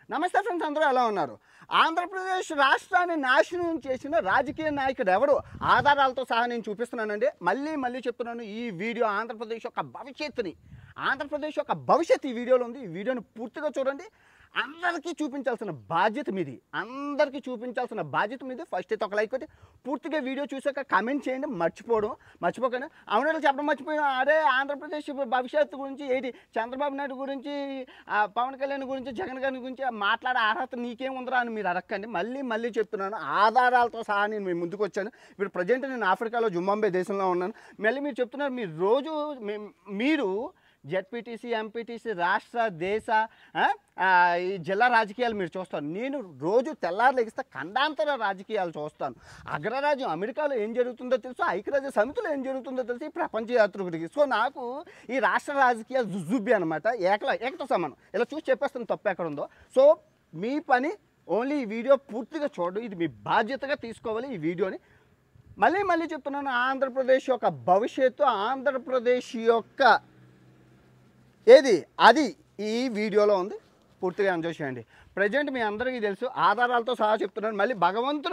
నమస్తే ఫ్రెండ్స్, అందరూ ఎలా ఉన్నారు? ఆంధ్రప్రదేశ్ రాష్ట్రాన్ని నాశనం చేసిన రాజకీయ నాయకుడు ఎవరు? ఆధారాలతో సహా నేను చూపిస్తున్నానండి. మళ్ళీ చెప్తున్నాను, ఈ వీడియో ఆంధ్రప్రదేశ్ యొక్క భవిష్యత్తు ఈ వీడియోలో ఉంది. ఈ వీడియోని పూర్తిగా చూడండి. అందరికీ చూపించాల్సిన బాధ్యత మీది. ఫస్ట్ అయితే ఒక లైక్ కొట్టి పూర్తిగా వీడియో చూసాక కామెంట్ చేయండి. మర్చిపోకండి. అవునట్లు చెప్పడం మర్చిపోయినా, అరే ఆంధ్రప్రదేశ్ భవిష్యత్తు గురించి ఏంటి, చంద్రబాబు నాయుడు గురించి, పవన్ కళ్యాణ్ గురించి, జగన్ గారి గురించి మాట్లాడే అర్హత నీకేముందిరా అని మీరు అడగండి. మళ్ళీ చెప్తున్నాను, ఆధారాలతో సహా నేను మీ ముందుకు వచ్చాను. ఇప్పుడు ప్రజెంట్ నేను ఆఫ్రికాలో జింబాబ్వే దేశంలో ఉన్నాను. మళ్ళీ మీరు చెప్తున్నారు, మీరు జెడ్పీటీసీ, ఎంపీటీసీ, రాష్ట్ర, దేశ, ఈ జిల్లా రాజకీయాలు మీరు చూస్తారు. నేను రోజు తెల్లారు లెగిస్తే ఖండాంతర రాజకీయాలు చూస్తాను. అగ్రరాజ్యం అమెరికాలో ఏం జరుగుతుందో తెలుసు, ఐక్యరాజ్య సమితిలో ఏం జరుగుతుందో తెలుసు, ఈ ప్రపంచ యాత్రికుడికి. సో నాకు ఈ రాష్ట్ర రాజకీయాలు జుజుబ్బి అనమాట, ఏకతో సమానం. ఇలా చూసి చెప్పేస్తాను తప్పు ఎక్కడ ఉందో. సో మీ పని ఓన్లీ ఈ వీడియో పూర్తిగా చూడండి. ఇది మీ బాధ్యతగా తీసుకోవాలి ఈ వీడియోని. మళ్ళీ చెప్తున్నాను, ఆంధ్రప్రదేశ్ యొక్క భవిష్యత్తు, ఆంధ్రప్రదేశ్ యొక్క అది ఈ వీడియోలో ఉంది. పూర్తిగా ఎంజాయ్ చేయండి. ప్రజెంట్ మీ అందరికీ తెలుసు, ఆధారాలతో సహా చెప్తున్నాను. మళ్ళీ భగవంతుడి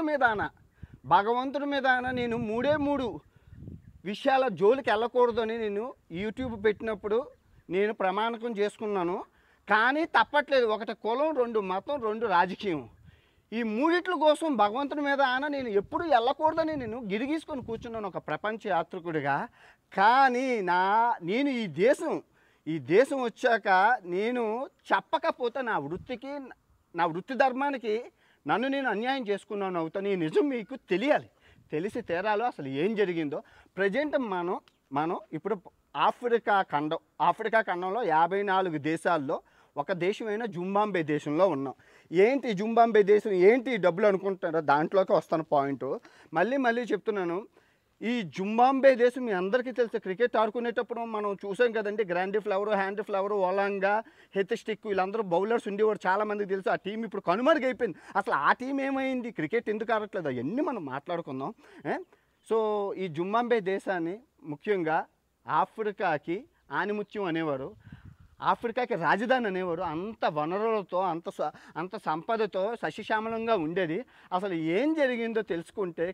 మీద నేను మూడు విషయాల జోలికి వెళ్ళకూడదని నేను యూట్యూబ్ పెట్టినప్పుడు నేను ప్రమాణకం చేసుకున్నాను. కానీ తప్పట్లేదు. ఒకటి కులం, 2 మతం, 2 రాజకీయం. ఈ మూడిట్ల కోసం భగవంతుడి మీద నేను ఎప్పుడు వెళ్ళకూడదని నేను గిరిగీసుకొని కూర్చున్నాను ఒక ప్రపంచ యాత్రికుడిగా. కానీ నేను ఈ దేశం వచ్చాక నేను చెప్పకపోతే నా వృత్తి ధర్మానికి నేను అన్యాయం చేసుకున్నాను అవుతాను. ఈ నిజం మీకు తెలిసి తీరాలో అసలు ఏం జరిగిందో. ప్రజెంట్ మనం ఇప్పుడు ఆఫ్రికా ఖండంలో 54 దేశాల్లో ఒక దేశమైన జింబాబ్వే దేశంలో ఉన్నాం. ఏంటి జింబాబ్వే దేశం, ఏంటి డబ్బులు అనుకుంటారో దాంట్లోకి వస్తాను పాయింట్. మళ్ళీ చెప్తున్నాను, ఈ జింబాబ్వే దేశం మీ అందరికీ తెలుసు. క్రికెట్ ఆడుకునేటప్పుడు మనం చూసాం కదండి, Grant Flower, Andy Flower, Olonga, Heath Streak, వీళ్ళందరూ బౌలర్స్ ఉండేవారు. చాలామందికి తెలుసు. ఆ టీం ఇప్పుడు కనుమరుగైపోయింది. అసలు ఆ టీం ఏమైంది, క్రికెట్ ఎందుకు ఆడట్లేదు, అవన్నీ మనం మాట్లాడుకుందాం. సో ఈ జింబాబ్వే దేశాన్ని ముఖ్యంగా ఆఫ్రికాకి ఆనిముత్యం అనేవారు, ఆఫ్రికాకి రాజధాని అనేవారు. అంత వనరులతో, అంత సంపదతో సస్యశ్యామలంగా ఉండేది. అసలు ఏం జరిగిందో తెలుసుకుంటే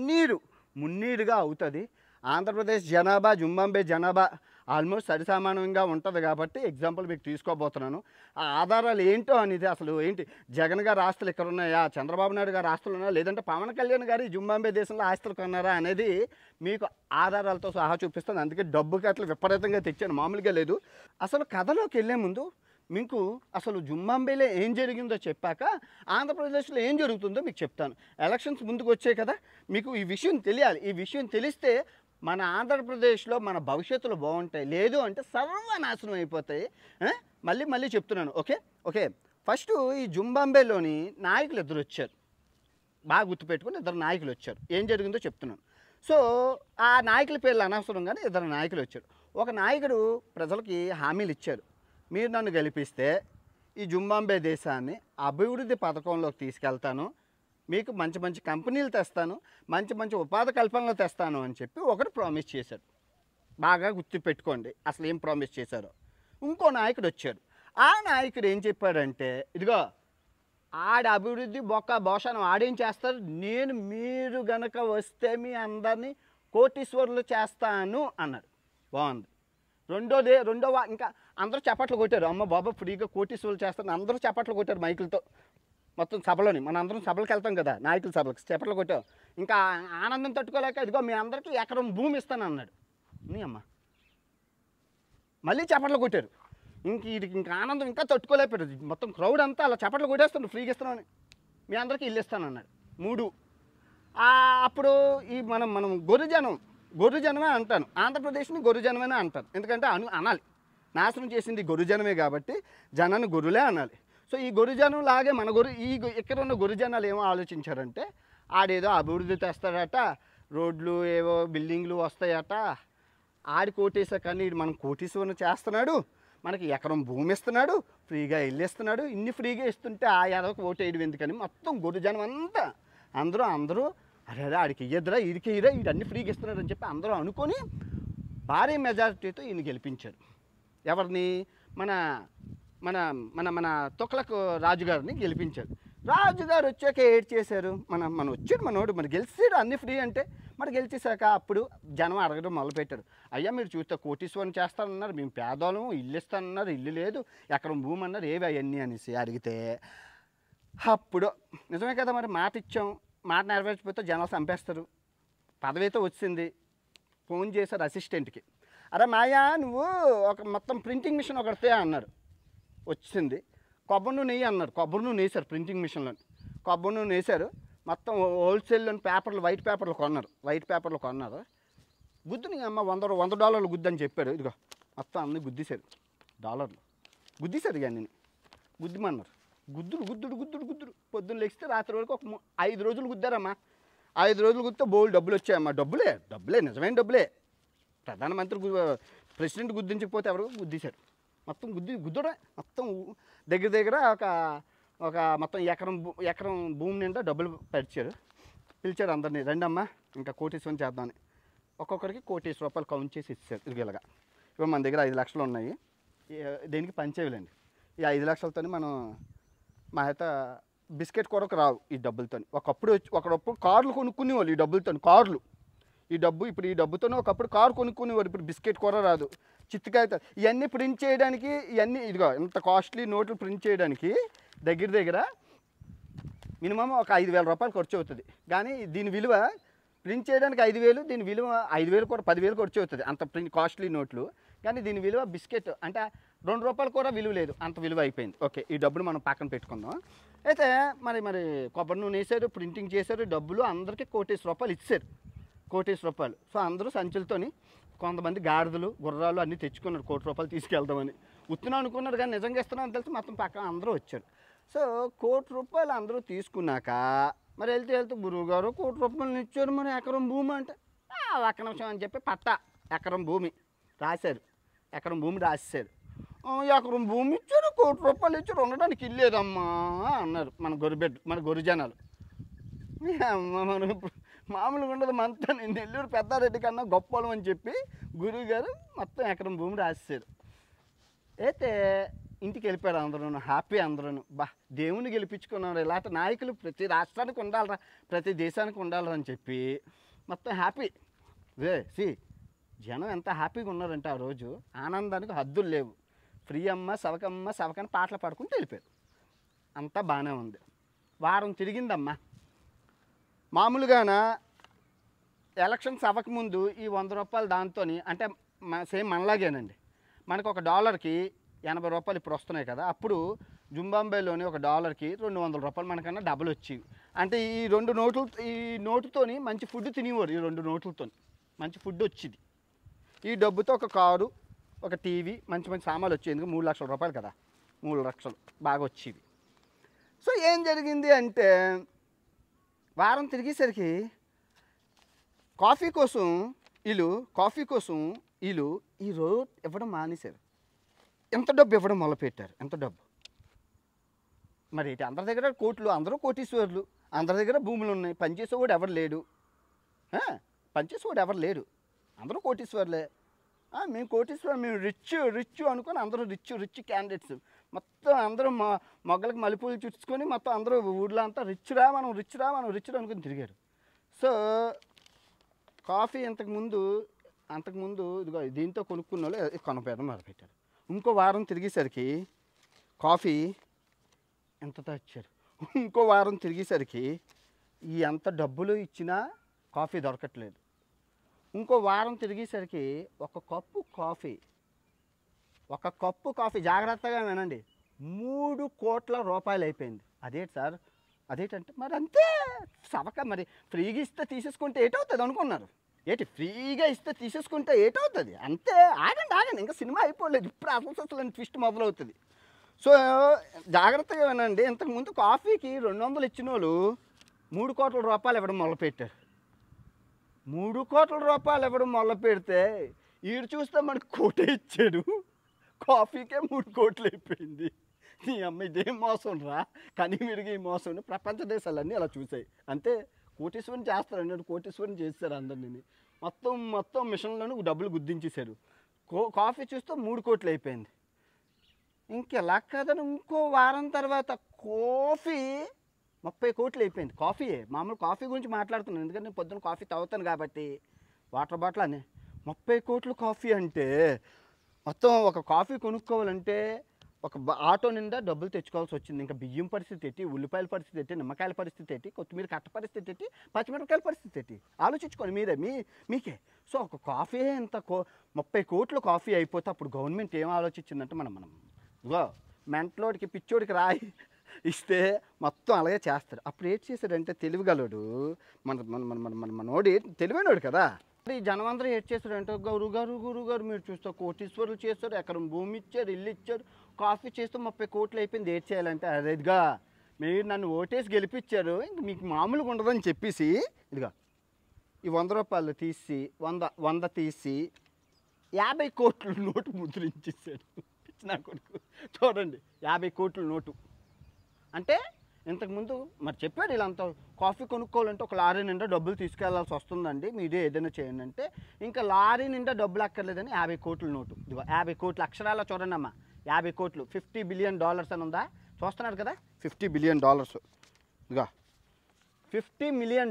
మున్నీరుగా అవుతుంది. ఆంధ్రప్రదేశ్ జనాభా, జింబాబ్వే జనాభా ఆల్మోస్ట్ సరిసమానంగా ఉంటుంది. కాబట్టి ఎగ్జాంపుల్ మీకు తీసుకోబోతున్నాను. ఆ ఆధారాలు ఏంటో అనేది, అసలు ఏంటి, జగన్ గారి ఆస్తులు ఇక్కడ ఉన్నాయా, చంద్రబాబు నాయుడు గారి ఆస్తులు ఉన్నాయా, లేదంటే పవన్ కళ్యాణ్ గారి జింబాబ్వే దేశంలో ఆస్తులు కొన్నారా అనేది మీకు ఆధారాలతో సహా చూపిస్తాను. అందుకే డబ్బుకి అట్లా విపరీతంగా తెచ్చాను, మామూలుగా లేదు. అసలు కథలోకి వెళ్ళే ముందు మీకు అసలు జింబాబ్వేలో ఏం జరిగిందో చెప్పాక ఆంధ్రప్రదేశ్లో ఏం జరుగుతుందో మీకు చెప్తాను. ఎలక్షన్స్ ముందుకు వచ్చాయి కదా, మీకు ఈ విషయం తెలియాలి. ఈ విషయం తెలిస్తే మన ఆంధ్రప్రదేశ్లో మన భవిష్యత్తులో బాగుంటాయి, లేదు అంటే సర్వనాశనం అయిపోతాయి. మళ్ళీ చెప్తున్నాను. ఓకే ఫస్ట్ ఈ జింబాబ్వేలోని నాయకులు 2 వచ్చారు. బాగా గుర్తుపెట్టుకుని 2 నాయకులు వచ్చారు. ఏం జరిగిందో చెప్తున్నాను. సో ఆ నాయకుల పేర్లు అనవసరం, కానీ 2 నాయకులు వచ్చారు. ఒక నాయకుడు ప్రజలకి హామీలు ఇచ్చారు, మీరు నన్ను గెలిపిస్తే ఈ జింబాబ్వే దేశాన్ని అభివృద్ధి పథకంలోకి తీసుకెళ్తాను, మీకు మంచి కంపెనీలు తెస్తాను, మంచి ఉపాధి కల్పనలు తెస్తాను అని చెప్పి ఒకరు ప్రామిస్ చేశాడు. బాగా గుర్తుపెట్టుకోండి అసలు ఏం ప్రామిస్ చేశారో. ఇంకో నాయకుడు వచ్చాడు. ఆ నాయకుడు ఏం చెప్పాడంటే, ఇదిగో ఆడ అభివృద్ధి భోషణం ఆడేం చేస్తారు, మీరు గనక వస్తే మీ అందరినీ కోటీశ్వరులు చేస్తాను అన్నాడు. బాగుంది. రెండో ఇంకా అందరూ చప్పట్లు కొట్టారు. అమ్మ బాబా ఫ్రీగా కోటీశ్వరులు చేస్తాను, అందరూ చప్పట్లు కొట్టారు మైకులతో. మొత్తం సభలోని మన అందరం సభలకు వెళ్తాం కదా, నాయకుల సభలకు చప్పట్లు కొట్టాం. ఇంకా ఆనందం తట్టుకోలేక, ఇదిగో మీ అందరికీ ఎకరం భూమి ఇస్తాను అన్నాడు. నీ అమ్మ మళ్ళీ చప్పట్లు కొట్టారు. ఇంకా ఆనందం ఇంకా తట్టుకోలేకపోయారు. మొత్తం క్రౌడ్ అంతా అలా చప్పట్లు కొట్టేస్తాడు, ఫ్రీగా ఇస్తున్నాను, మీ అందరికీ ఇల్లు ఇస్తాను అన్నాడు. 3 అప్పుడు ఈ మనం గొర్రెజనమే అంటాను, ఆంధ్రప్రదేశ్ని గొర్రెజనమే అంటాను. ఎందుకంటే అనాలి, నాశనం చేసింది గొర్రెజనమే కాబట్టి జనాన్ని గొర్రెలే అనాలి. సో ఈ గొర్రెజనం లాగే ఇక్కడ ఉన్న గొర్రెజనాలు ఏమో ఆలోచించారంటే, ఆడేదో అభివృద్ధి తెస్తాడట, రోడ్లు ఏవో బిల్డింగ్లు వస్తాయట, ఆడి కోటేసా కానీ మనం కోటీశ్వరుని చేస్తున్నాడు, మనకి ఎకరం భూమి ఇస్తున్నాడు, ఫ్రీగా ఇల్లు ఇస్తున్నాడు. ఇన్ని ఫ్రీగా ఇస్తుంటే ఆ యాదవకు ఓటు వేయడం ఎందుకని మొత్తం గొర్రెజనం అంతా అందరూ అరే ఆడికి ఇయ్యద్దురా, వీడికి ఇయ్యరా, వీడు అన్ని ఫ్రీగా ఇస్తున్నాడు అని చెప్పి అందరూ అనుకొని భారీ మెజారిటీతో ఈయన గెలిపించారు. ఎవరిని? మన మన మన మన తొక్లకు రాజుగారిని గెలిపించారు. రాజుగారు వచ్చాక ఏడ్ చేశారు, మనం వచ్చాడు మనోడు, మరి గెలిచాడు అన్ని ఫ్రీ అంటే, మరి గెలిచేశాక అప్పుడు జనం అడగడం మొదలుపెట్టారు. అయ్యా మీరు చూస్తే కోటీశ్వరం చేస్తానన్నారు, మేము పేదోళం, ఇల్లు ఇస్తానన్నారు, ఇల్లు లేదు, ఎకరం భూమి అన్నారు, ఏవి అవన్నీ అనేసి అడిగితే అప్పుడు నిజమే కదా మరి మాట ఇచ్చాం, మాట నెరవేర్చిపోతే జనాలు చంపేస్తారు. పదవితో వచ్చింది, ఫోన్ చేశారు అసిస్టెంట్కి, అరే మాయా నువ్వు ఒక మొత్తం ప్రింటింగ్ మిషన్ ఒకటితే అన్నారు. వచ్చింది. కొబ్బరి నూనె నెయ్యి అన్నారు, కొబ్బరి నూనె వేశారు ప్రింటింగ్ మిషన్లో, కొబ్బరి నూనె వేశారు. మొత్తం హోల్సేల్లోని పేపర్లు, వైట్ పేపర్లు కొన్నారు. గుద్దుని అమ్మ $100 గుద్దు అని చెప్పాడు. ఇదిగో మొత్తం అన్నీ గుద్దేశారు, డాలర్లు గుద్దేశారు. ఇక నేను గుద్దుమన్నారు. గుద్దుడు పొద్దున్న లేస్తే రాత్రి వరకు ఒక 5 రోజులు గుద్దారమ్మా. 5 రోజులు గుద్దితే బోల్ డబ్బులు వచ్చాయమ్మా. డబ్బులే నిజమైన డబ్బులే. ప్రధానమంత్రి ప్రెసిడెంట్ గుద్దించకపోతే ఎవరు గుద్దేశారు. మొత్తం గుద్దుడే మొత్తం దగ్గర ఒక మొత్తం ఎకరం భూమి నిండా డబ్బులు పిలిచారు అందరినీ, రండమ్మా ఇంకా కోటీశ్వరం చేద్దామని. ఒక్కొక్కరికి ₹1,00,00,000 కౌంట్ చేసి ఇచ్చారు. ఇలాగా ఇవ్వ మన దగ్గర 5 లక్షలు ఉన్నాయి, దేనికి పనిచేయలేండి. ఈ 5 లక్షలతో మనం మా అయితే బిస్కెట్ కొరకు రావు ఈ డబ్బులతో. ఒకప్పుడు కార్లు కొనుక్కునేవాళ్ళు ఈ డబ్బులతో, కార్లు. ఈ డబ్బుతోనే ఒకప్పుడు కారు కొనుక్కునేవాడు, ఇప్పుడు బిస్కెట్ కూర రాదు. చిత్తకాయ ఇవన్నీ ప్రింట్ చేయడానికి, ఇవన్నీ ఇదిగో ఇంత కాస్ట్లీ నోట్లు ప్రింట్ చేయడానికి దగ్గర మినిమం ఒక ₹5,000 ఖర్చు అవుతుంది. కానీ దీని విలువ ప్రింట్ చేయడానికి 5,000, దీని విలువ 5,000 కూడా 10,000 ఖర్చు అవుతుంది అంత కాస్ట్లీ నోట్లు. కానీ దీని విలువ బిస్కెట్ అంటే ₹2 కూడా విలువ లేదు, అంత విలువ అయిపోయింది. ఓకే, ఈ డబ్బులు మనం పక్కన పెట్టుకుందాం. అయితే మరి కొబ్బరి నూనె వేసారు, ప్రింటింగ్ చేశారు, డబ్బులు అందరికీ ₹1,00,00,000 ఇచ్చారు, ₹1,00,00,000. సో అందరూ సంచులతోని, కొంతమంది గాడిదలు గుర్రాలు అన్నీ తెచ్చుకున్నారు ₹1,00,00,000 తీసుకెళ్దామని. ఉత్తున అనుకున్నారు కానీ నిజంగా ఇస్తున్నాను తెలిసి మొత్తం పక్కన అందరూ వచ్చారు. సో ₹1,00,00,000 అందరూ తీసుకున్నాక మరి వెళ్తే గురువుగారు ₹1,00,00,000 ఇచ్చారు, మరి ఎకరం భూమి అంటే ఒక్క నిమిషం అని చెప్పి ఎకరం భూమి రాశారు. ఎకరం భూమి రాసేశారు. ఎకరం భూమి ఇచ్చారు, ₹1,00,00,000 ఇచ్చారు, ఉండడానికి ఇల్లేదమ్మా అన్నారు మన గొరిజనాలు. మనం మామూలుగా ఉండదు, మనతో నెల్లూరు పెద్దారెడ్డి కన్నా గొప్పలం అని చెప్పి గురువుగారు మొత్తం ఎకరం భూమి రాసేశారు. అయితే ఇంటికి వెళ్ళిపోయారు అందరూ, హ్యాపీ అందరూ. దేవుని గెలిపించుకున్నారు. ఇలాంటి నాయకులు ప్రతి రాష్ట్రానికి ఉండాలరా, ప్రతి దేశానికి ఉండాలరా అని చెప్పి మొత్తం హ్యాపీ. జనం ఎంత హ్యాపీగా ఉన్నారంటే ఆ రోజు ఆనందానికి హద్దులు లేవు. ఫ్రీ అమ్మ సవకని పాటలు పాడుకుంటూ వెళ్ళిపోయారు. అంతా బాగానే ఉంది. వారం తిరిగిందమ్మా. మామూలుగాన ఎలక్షన్స్ అవ్వకముందు ఈ ₹100 దాంతో అంటే సేమ్ మనలాగేనండి. మనకు ఒక డాలర్కి ₹80 ఇప్పుడు వస్తున్నాయి కదా. అప్పుడు జింబాబ్వేలోని ఒక డాలర్కి $200 మనకన్నా డబ్బులు వచ్చేవి. అంటే ఈ నోటుతోని మంచి ఫుడ్ తినేవారు. ఈ 2 నోట్లతో మంచి ఫుడ్ వచ్చేది. ఈ డబ్బుతో ఒక కారు, ఒక టీవీ, మంచి సామాన్లు వచ్చేది. ఎందుకు ₹3,00,000 కదా, 3 లక్షలు బాగా వచ్చేవి. సో ఏం జరిగింది అంటే వారం తిరిగేసరికి కాఫీ కోసం వీళ్ళు ఈ రోజు ఇవ్వడం మానేశారు. ఎంత డబ్బు ఇవ్వడం మొదలుపెట్టారు. ఎంత డబ్బు మరి అందరి దగ్గర కోట్లు, అందరూ కోటీశ్వర్లు, అందరి దగ్గర భూములు ఉన్నాయి. పనిచేసేవాడు ఎవరు లేడు, అందరూ కోటీశ్వర్లే. మేము కోటీశ్వరం, మేము రిచ్ అనుకొని అందరూ రిచ్ క్యాండిడేట్స్ మొత్తం అందరూ మొగ్గలకు మల్లెపూలు చుట్టుకొని మొత్తం అందరూ ఊళ్ళో అంతా మనం రిచ్ అనుకుని తిరిగారు. సో కాఫీ అంతకుముందు ఇదిగో దీంతో కొనుక్కున్న వాళ్ళు కొనపేయడం మొదలుపెట్టారు. ఇంకో వారం తిరిగేసరికి కాఫీ ఎంతతో ఇచ్చారు. ఇంకో వారం తిరిగేసరికి ఎంత డబ్బులు ఇచ్చినా కాఫీ దొరకట్లేదు. ఇంకో వారం తిరిగేసరికి ఒక కప్పు కాఫీ జాగ్రత్తగా వినండి, ₹3,00,00,000 అయిపోయింది. అదేంటి సార్, అదేంటంటే మరి అంతే సవక, మరి ఫ్రీగా ఇస్తే తీసేసుకుంటే ఏటవుతుంది అనుకున్నారు. ఫ్రీగా ఇస్తే తీసేసుకుంటే ఏటవుతుంది, అంతే. ఆగండి ఇంకా సినిమా అయిపోలేదు, ఇప్పుడు అసలు ట్విస్ట్ మొదలవుతుంది. సో జాగ్రత్తగా వినండి. ఇంతకుముందు కాఫీకి 200 ఇచ్చిన వాళ్ళు ₹3,00,00,000 ఇవ్వడం మొదలుపెట్టారు. ₹3,00,00,000 ఇవ్వడం మొదలు పెడితే ఈడు చూస్తే మనకు కోటే ఇచ్చాడు, కాఫీకే ₹3,00,00,000 అయిపోయింది. నీ అమ్మ ఇదేం మోసం రా, కానీ విరిగి ఈ మోసం ప్రపంచ దేశాలన్నీ అలా చూసాయి. అంతే, కోటీశ్వరం చేస్తారండి, కోటీశ్వరం చేస్తారు అందరినీ. మొత్తం మిషన్లను డబ్బులు గుద్దించేశారు. కాఫీ చూస్తే ₹3,00,00,000 అయిపోయింది. ఇంకెలా కాదని ఇంకో వారం తర్వాత కాఫీ 30 కోట్లు అయిపోయింది. కాఫీయే, మామూలు కాఫీ గురించి మాట్లాడుతున్నాను ఎందుకంటే నేను పొద్దున్న కాఫీ తాగుతాను కాబట్టి. వాటర్ బాటిల్ అని 30 కోట్లు కాఫీ అంటే మొత్తం ఒక కాఫీ కొనుక్కోవాలంటే ఒక ఆటో నిండా డబ్బులు తెచ్చుకోవాల్సి వచ్చింది. ఇంకా బియ్యం పరిస్థితి ఏంటి, ఉల్లిపాయల పరిస్థితి ఏంటి, నిమ్మకాయల పరిస్థితి ఏంటి, కొత్తిమీర కట్ట పరిస్థితి ఏంటి, పచ్చిమిరపకాయల పరిస్థితి ఏంటి ఆలోచించుకోండి మీకే. సో ఒక కాఫీ ఇంత 30 కోట్లు కాఫీ అయిపోతే అప్పుడు గవర్నమెంట్ ఏం ఆలోచించిందంటే మనం ఇగో మెంటలోడికి పిచ్చోడికి రాయి ఇస్తే మొత్తం అలాగే చేస్తారు. అప్పుడు ఏం చేశాడంటే తెలివిగలడు మనోడి తెలివైనోడు కదా. ఈ జనం అందరూ ఏడ్ చేస్తారంటే గురుగారు మీరు చూస్తే కోటీశ్వరులు చేస్తారు, ఎకరం భూమి ఇచ్చారు, ఇల్లు ఇచ్చారు, కాఫీ చేస్తే 30 కోట్లు అయిపోయింది, ఏడ్ చేయాలంటే అదేగా మీరు నన్ను ఓటేసి గెలిపించారు ఇంక మీకు మామూలుగా ఉండదని చెప్పేసి ఇదిగా ఈ 100 రూపాయలు తీసి 100 తీసి 50 కోట్ల నోటు ముద్రించేసాడు నా కొడుకు. చూడండి 50 కోట్ల నోటు అంటే ఇంతకుముందు మరి చెప్పాడు వీళ్ళంతా కాఫీ కొనుక్కోవాలంటే ఒక లారీ నిండా డబ్బులు తీసుకెళ్లాల్సి వస్తుందండి, మీరే ఏదైనా చేయండి అంటే ఇంకా లారీ నిండా డబ్బులు అక్కర్లేదని 50 కోట్ల నోటు. ఇదిగో 50 కోట్ల అక్షరాల చూడండి అమ్మా, 50 కోట్లు $50 బిలియన్ అని ఉందా చూస్తున్నారు కదా, $50 బిలియన్. ఇదిగో $50 మిలియన్,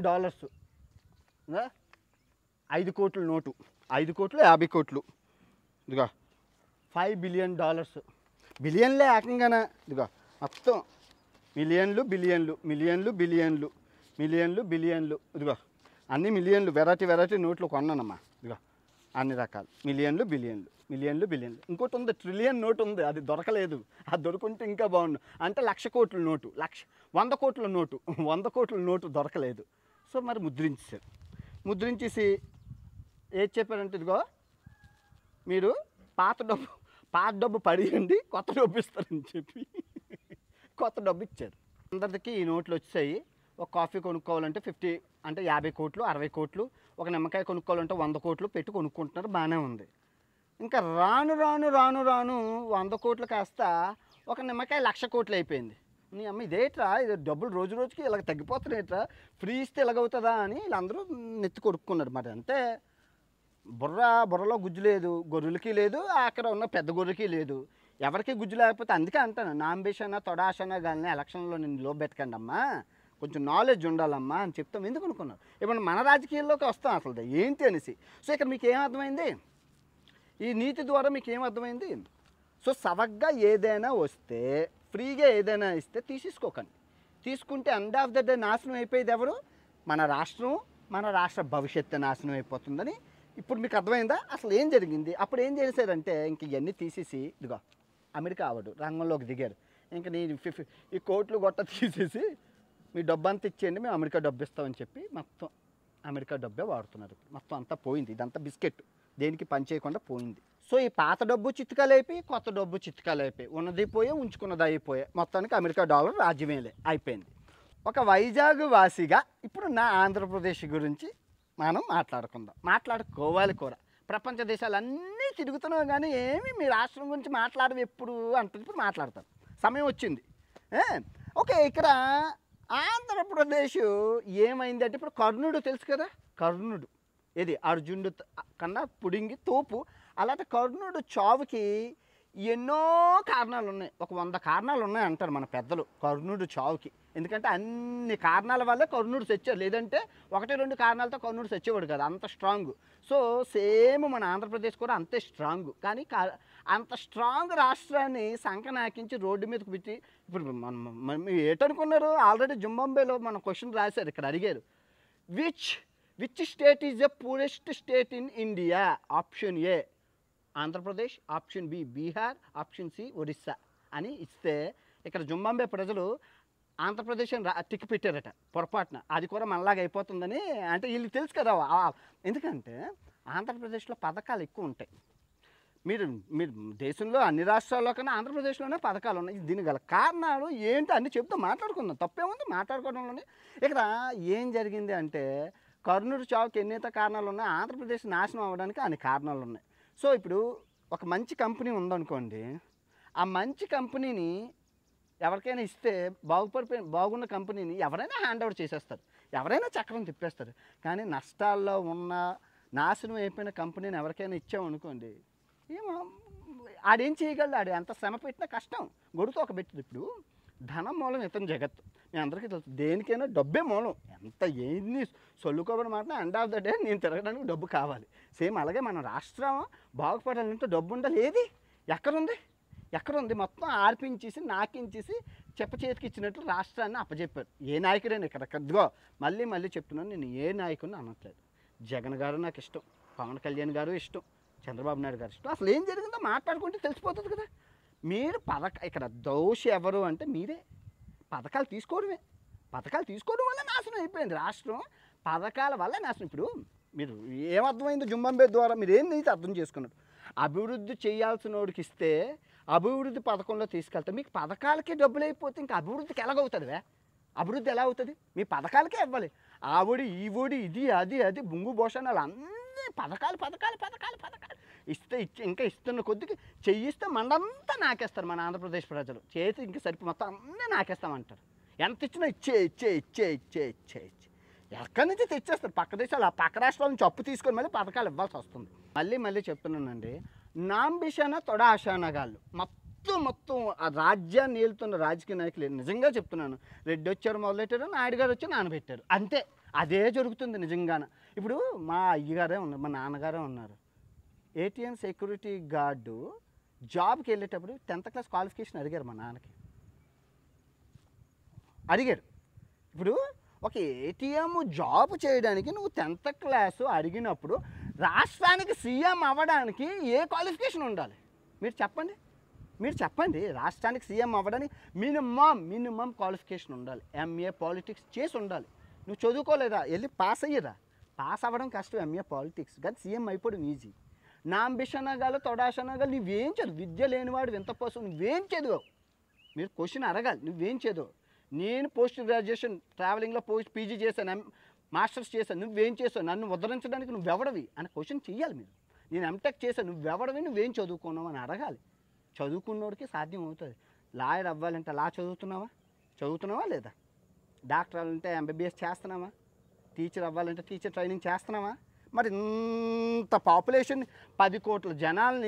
5 కోట్ల నోటు, 5 కోట్లు 50 కోట్లు. ఇదిగో $5 బిలియన్, బిలియన్లే ఏకంగానే. ఇదిగో మొత్తం మిలియన్లు బిలియన్లు మిలియన్లు బిలియన్లు మిలియన్లు బిలియన్లు. ఇదిగో అన్ని మిలియన్లు వెరైటీ నోట్లు కొన్నానమ్మా. ఇదిగో అన్ని రకాలు మిలియన్లు బిలియన్లు మిలియన్లు బిలియన్లు. ఇంకోటి ఉంది ట్రిలియన్ నోటు ఉంది, అది దొరకలేదు, అది దొరుకుంటే ఇంకా బాగుండు. అంటే 1,00,000 కోట్ల నోటు, 100 కోట్ల నోటు, 100 కోట్ల నోటు దొరకలేదు. సో మరి ముద్రించేశారు. ముద్రించేసి ఏది చెప్పారంటే ఇదిగో మీరు పాత డబ్బు పడియండి కొత్త డబ్బు ఇస్తారని చెప్పి కొత్త డబ్బు ఇచ్చారు. అందరికి ఈ నోట్లు వచ్చాయి. ఒక కాఫీ కొనుక్కోవాలంటే 50 కోట్లు 60 కోట్లు, ఒక నిమ్మకాయ కొనుక్కోవాలంటే 100 కోట్లు పెట్టి కొనుక్కుంటున్నారు, బాగానే ఉంది. ఇంకా రాను 100 కోట్లు కాస్త ఒక నిమ్మకాయ 1,00,000 కోట్లు అయిపోయింది. నీ అమ్మ ఇదేట్రా, ఇది డబ్బులు రోజు రోజుకి ఇలాగ తగ్గిపోతున్నాయిట్రా, ఫ్రీ ఇస్తే ఇలాగవుతుందా అని వీళ్ళందరూ నెత్తి కొడుక్కున్నారు. మరి అంటే బుర్రలో గుజ్జు లేదు, గొర్రెలకి లేదు, అక్కడ ఉన్న పెద్ద గొర్రెకి లేదు, ఎవరికి గుజ్జు లేకపోతే. అందుకే అంటాను నాంబేషన తొడాషన కానీ ఎలక్షన్లో నేను లోబెట్టకండి అమ్మా, కొంచెం నాలెడ్జ్ ఉండాలమ్మా అని చెప్తాం. ఎందుకు అనుకున్నాం ఇప్పుడు మన రాజకీయాల్లోకి వస్తాం అసలు ఏంటి అనేసి. సో ఇక్కడ మీకు ఏమర్థమైంది, ఈ నీతి ద్వారా మీకు ఏమర్థమైంది. సో సవగ్గా ఏదైనా వస్తే ఫ్రీగా ఏదైనా ఇస్తే తీసుకోకండి. తీసుకుంటే ఎండ్ ఆఫ్ ద డే నాశనం అయిపోయేది ఎవరు, మన రాష్ట్రం, మన రాష్ట్ర భవిష్యత్తు నాశనం అయిపోతుందని ఇప్పుడు మీకు అర్థమైందా. అసలు ఏం జరిగింది అప్పుడు ఏం చేశారంటే ఇంక ఇవన్నీ తీసేసి ఇదిగో అమెరికా ఆవిడ రంగంలోకి దిగారు. ఇంక నేను ఈ కోట్లు గొట్ట తీసేసి మీ డబ్బు అంతా ఇచ్చేయండి, మేము అమెరికా డబ్బు ఇస్తామని చెప్పి మొత్తం అమెరికా డబ్బే వాడుతున్నారు. మొత్తం అంతా పోయింది, ఇదంతా బిస్కెట్, దేనికి పని చేయకుండా పోయింది. సో ఈ పాత డబ్బు చిత్కాలైపోయి కొత్త డబ్బు చిత్కాలైపోయి ఉన్నది పోయే ఉంచుకున్నది అయిపోయాయి. మొత్తానికి అమెరికా డాలర్ రాజ్యమేలే అయిపోయింది. ఒక వైజాగ్ వాసిగా ఇప్పుడు నా ఆంధ్రప్రదేశ్ గురించి మనం మాట్లాడుకోవాలి కూడా. ప్రపంచ దేశాలన్నీ తిరుగుతున్నాం కానీ ఏమి మీ రాష్ట్రం గురించి మాట్లాడవు ఎప్పుడు అంటుంది. ఇప్పుడు మాట్లాడతాను, సమయం వచ్చింది. ఓకే, ఇక్కడ ఆంధ్రప్రదేశ్ ఏమైంది అంటే ఇప్పుడు కర్ణుడు తెలుసు కదా, కర్ణుడు ఏది అర్జునుడు కన్నా పుడింగి తోపు. అలాంటి కర్ణుడు చావుకి ఎన్నో కారణాలు ఉన్నాయి, ఒక 100 కారణాలు ఉన్నాయి అంటారు మన పెద్దలు కర్ణుడు చావుకి. ఎందుకంటే అన్ని కారణాల వల్లే కర్ణుడు చచ్చారు, లేదంటే 1-2 కారణాలతో కర్ణుడు చచ్చేవాడు కదా, అంత స్ట్రాంగ్. సో సేమ్ మన ఆంధ్రప్రదేశ్ కూడా అంతే స్ట్రాంగ్. కానీ అంత స్ట్రాంగ్ రాష్ట్రాన్ని సంకనాకించి రోడ్డు మీదకి పెట్టి ఇప్పుడు మనం ఏటనుకున్నారు. ఆల్రెడీ జింబాబ్వేలో మన క్వశ్చన్ రాశారు, ఇక్కడ అడిగారు which state is the poorest state in India. Option A Andhra Pradesh, option B Bihar, option C Orissa అని ఇస్తే ఇక్కడ జింబాబ్వే ప్రజలు ఆంధ్రప్రదేశ్ అని టిక్ పెట్టారట పొరపాటున. అది కూడా మనలాగా అయిపోతుందని. అంటే వీళ్ళు తెలుసు కదా, ఎందుకంటే ఆంధ్రప్రదేశ్లో పథకాలు ఎక్కువ ఉంటాయి. మీరు దేశంలో అన్ని రాష్ట్రాల్లో కన్నా ఆంధ్రప్రదేశ్లోనే పథకాలు ఉన్నాయి. దీనికి గల కారణాలు ఏంటి అన్నీ చెప్తూ మాట్లాడుకుందాం, తప్పేముంది మాట్లాడుకోవడంలోనే. ఇక్కడ ఏం జరిగింది అంటే కర్ణుడు చావుకి ఎన్నైతే కారణాలు ఉన్నాయి, ఆంధ్రప్రదేశ్ నాశనం అవ్వడానికి అన్ని కారణాలు ఉన్నాయి. సో ఇప్పుడు ఒక మంచి కంపెనీ ఉందనుకోండి, ఆ మంచి కంపెనీని ఎవరికైనా ఇస్తే బాగున్న కంపెనీని ఎవరైనా హ్యాండ్ ఓవర్ చేసేస్తారు, ఎవరైనా చక్రం తిప్పేస్తారు. కానీ నష్టాల్లో ఉన్న నాశనం అయిపోయిన కంపెనీని ఎవరికైనా ఇచ్చామనుకోండి, ఏమో ఆడేం చేయగలడు? ఆడు ఎంత శ్రమ పెట్టినా కష్టం, గొడుగుతో ఒక పెట్టింది. ఇప్పుడు ధనం మూలం ఇతని జగత్తు, మీ అందరికీ తెలుసు. దేనికైనా డబ్బే మూలం. ఎంత ఎన్ని సొల్లుకోబడి మాట ఎండ్ ఆఫ్ ద డే నేను తిరగడానికి డబ్బు కావాలి. సేమ్ అలాగే మన రాష్ట్రం బాగుపడాలంటే డబ్బు ఉండాలి. ఏది ఎక్కడుంది? మొత్తం ఆర్పించేసి నాకించేసి చెప్ప చేతికి ఇచ్చినట్లు రాష్ట్రాన్ని అప్పచెప్పారు. ఏ నాయకుడైనా ఇదిగో మళ్ళీ చెప్తున్నాను, నేను ఏ నాయకుడిని అనట్లేదు. జగన్ గారు నాకు ఇష్టం, పవన్ కళ్యాణ్ గారు ఇష్టం, చంద్రబాబు నాయుడు గారు ఇష్టం. అసలు ఏం జరిగిందో మాట్లాడుకుంటే తెలిసిపోతుంది కదా. మీరు ఇక్కడ దోషి ఎవరు అంటే మీరే. పథకాలు తీసుకోవడం వల్ల నాశనం అయిపోయింది రాష్ట్రం. పథకాల వల్ల నాశనం. ఇప్పుడు మీరు ఏమర్థమైందో జింబాబ్వే ద్వారా మీరు ఏం అయితే అర్థం చేసుకున్నారు? అభివృద్ధి చేయాల్సిన వాడికి ఇస్తే అభివృద్ధి పథకంలో తీసుకెళ్తే మీకు పథకాలకే డబ్బులు అయిపోతే ఇంకా అభివృద్ధికి ఎలాగవుతుంది? అభివృద్ధి ఎలా అవుతుంది? మీ పథకాలకే ఇవ్వాలి. ఆవిడి ఈవిడి ఇది అది బొంగు భోషణాలు అన్నీ పథకాలు ఇస్తే ఇంకా ఇస్తున్న కొద్దికి చెయ్యిస్తే మండంతా నాకేస్తారు మన ఆంధ్రప్రదేశ్ ప్రజలు. చేతి ఇంకా సరిపో మొత్తం అన్నీ నాకేస్తామంటారు. ఎంత ఇచ్చినా ఇచ్చే ఎక్కడి నుంచి తెచ్చేస్తారు? పక్క దేశాలు, ఆ పక్క రాష్ట్రాల నుంచి అప్పు తీసుకొని మళ్ళీ పథకాలు ఇవ్వాల్సి వస్తుంది. మళ్ళీ చెప్తున్నానండి, నాంబిషాన తొడాషానగాళ్ళు మొత్తం ఆ రాజ్యాన్ని ఏలుతున్న రాజకీయ నాయకులు నిజంగా చెప్తున్నాను. రెడ్డి వచ్చారు మొదలెట్టారు, నాయుడు గారు వచ్చి నానబెట్టారు, అంతే. అదే జరుగుతుంది నిజంగాన. ఇప్పుడు మా అయ్యగారే ఉన్నారు, మా నాన్నగారే ఉన్నారు. ఏటీఎం సెక్యూరిటీ గార్డు జాబ్కి వెళ్ళేటప్పుడు 10th క్లాస్ క్వాలిఫికేషన్ అడిగారు మా నాన్నకి. ఇప్పుడు ఒక ఏటీఎం జాబ్ చేయడానికి నువ్వు 10th క్లాసు అడిగినప్పుడు రాష్ట్రానికి సీఎం అవ్వడానికి ఏ క్వాలిఫికేషన్ ఉండాలి? మీరు చెప్పండి. రాష్ట్రానికి సీఎం అవ్వడానికి మినిమం క్వాలిఫికేషన్ ఉండాలి. ఎంఏ పాలిటిక్స్ చేసి ఉండాలి. నువ్వు చదువుకోలేదా? వెళ్ళి పాస్ అయ్యేదా? పాస్ అవ్వడం కష్టం, ఎంఏ పాలిటిక్స్. కానీ సీఎం అయిపోవడం ఈజీ. నాంబిషనగాలు తొడాషనగాలు నువ్వేం చదువు? విద్య లేనివాడు వింత పోసం నువ్వేం చదువు? మీరు క్వశ్చన్ అడగాలి, నువ్వేం చదువు? నేను పోస్ట్ గ్రాడ్యుయేషన్ ట్రావెలింగ్లో పీజీ చేశాను, మాస్టర్స్ చేశాను, నువ్వేం చేసావు? నన్ను ఉద్ధరించడానికి నువ్వెవడవి అని క్వశ్చన్ చెయ్యాలి మీరు. నేను ఎంటెక్ చేశాను, నువ్వెవడవి, నువ్వేం చదువుకున్నావు అని అడగాలి. చదువుకున్నోడికి సాధ్యం అవుతుంది. లాయర్ అవ్వాలంటే లా చదువుతున్నావా లేదా? డాక్టర్ అవ్వాలంటే ఎంబీబీఎస్ చేస్తున్నావా? టీచర్ అవ్వాలంటే టీచర్ ట్రైనింగ్ చేస్తున్నావా? మరి ఇంత పాపులేషన్ 10 కోట్ల జనాల్ని